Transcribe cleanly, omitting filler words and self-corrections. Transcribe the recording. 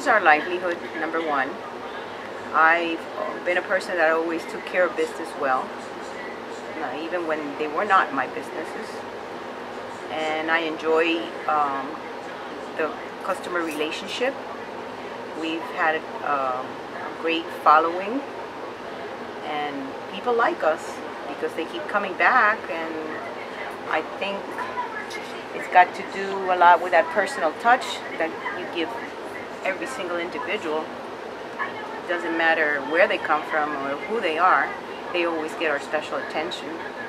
is our livelihood, number one. I've been a person that always took care of business well, even when they were not my businesses. And I enjoy the customer relationship. We've had a great following, and people like us because they keep coming back, and I think it's got to do a lot with that personal touch that you give every single individual. It doesn't matter where they come from or who they are, they always get our special attention.